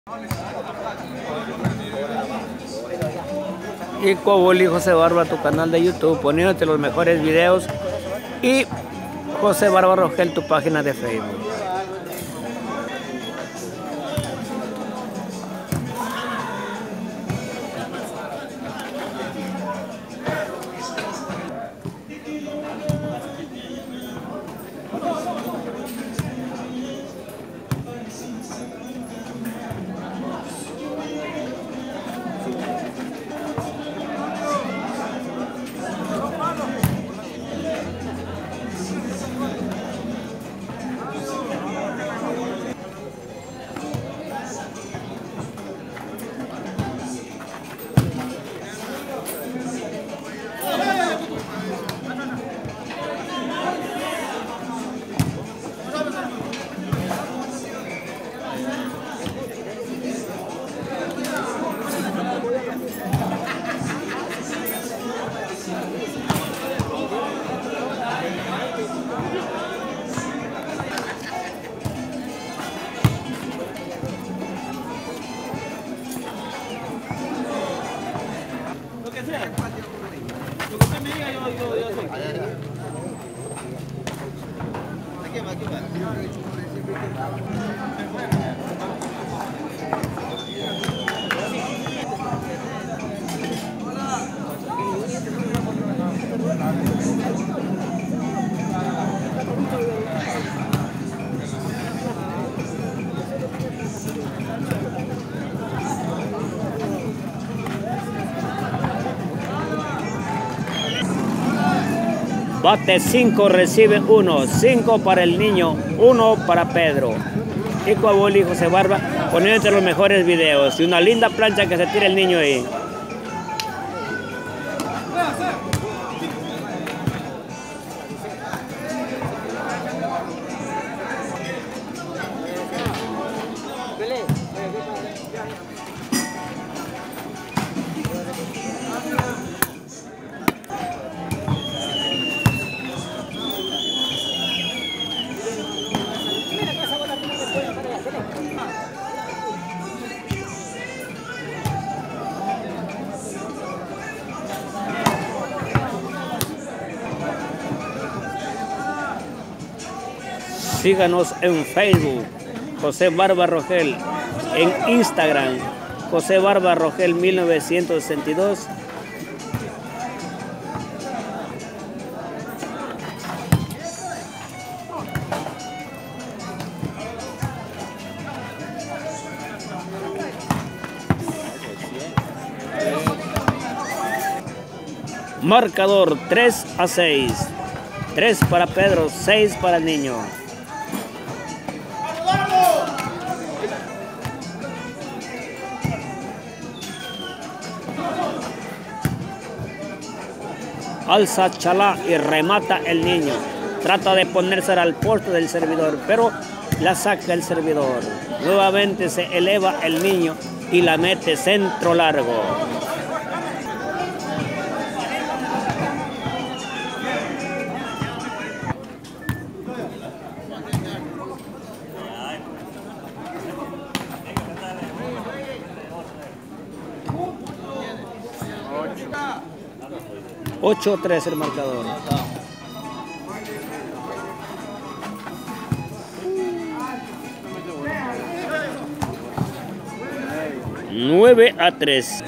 Y Coboli José Barba, tu canal de YouTube, poniéndote los mejores videos. Y José Barba Rogel, tu página de Facebook. Bate 5, recibe 1, 5 para el niño, 1 para Pedro. Y Coboli José Barba, poniéndote los mejores videos. Y una linda plancha que se tira el niño ahí. Síganos en Facebook, José Barba Rogel, en Instagram, José Barba Rogel 1962. Marcador 3-6, 3 para Pedro, 6 para el niño. Alza chalá y remata el niño. Trata de ponerse al poste del servidor, pero la saca el servidor. Nuevamente se eleva el niño y la mete centro largo. Ocho 3 el marcador. 9-3.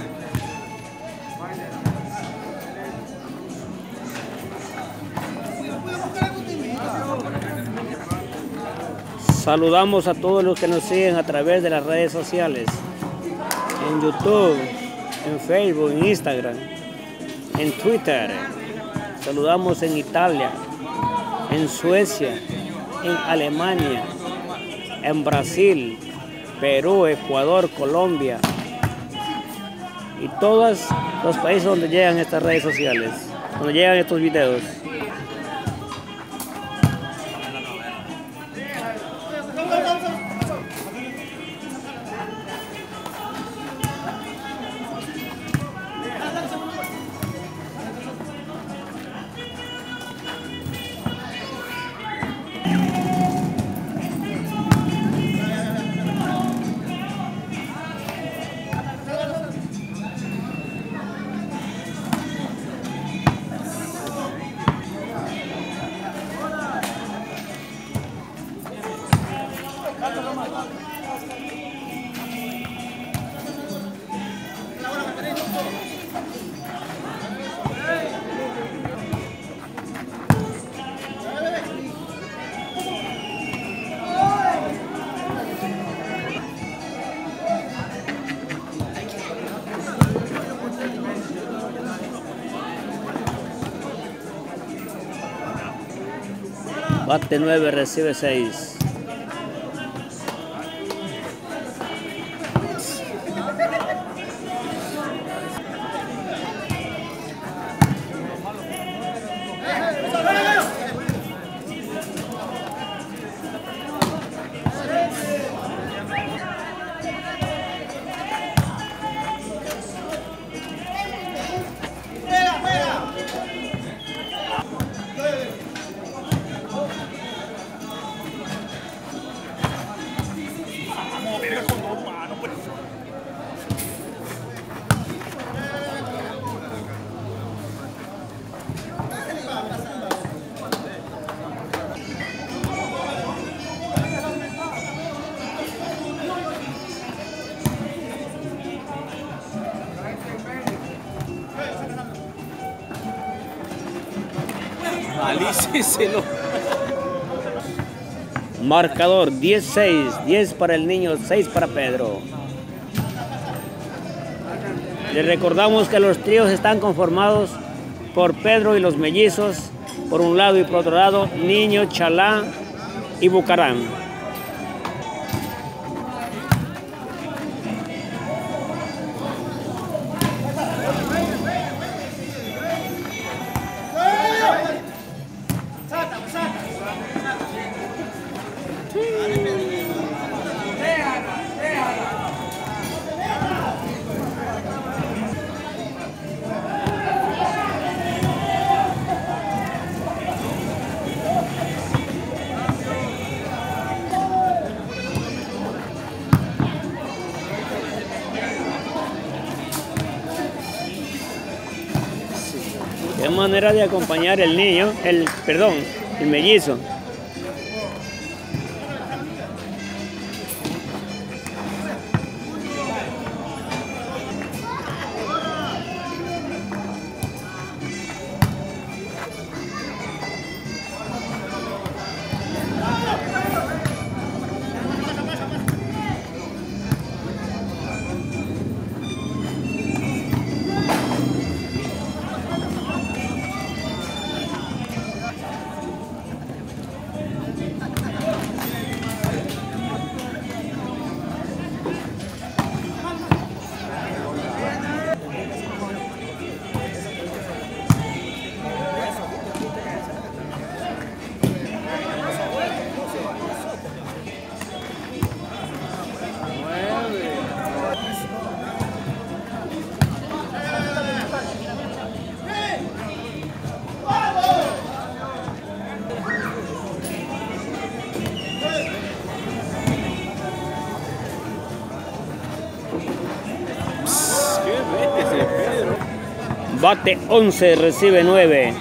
Saludamos a todos los que nos siguen a través de las redes sociales, en YouTube, en Facebook, en Instagram, en Twitter. Saludamos en Italia, en Suecia, en Alemania, en Brasil, Perú, Ecuador, Colombia y todos los países donde llegan estas redes sociales, donde llegan estos videos. Bate 9, recibe 6. Marcador 10-6, 10 para el niño, 6 para Pedro. Les recordamos que los tríos están conformados por Pedro y los mellizos, por un lado, y por otro lado, Niño, Chalá y Bucarán. Qué manera de acompañar el niño, el mellizo. Bate 11, recibe 9.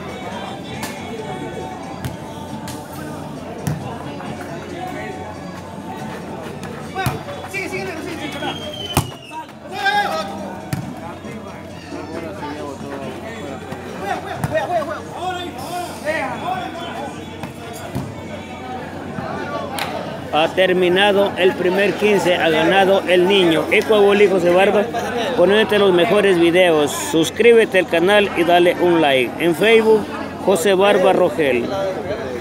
Ha terminado el primer 15, ha ganado el niño. Ecuaboli José Barba, ponete los mejores videos. Suscríbete al canal y dale un like. En Facebook, José Barba Rogel.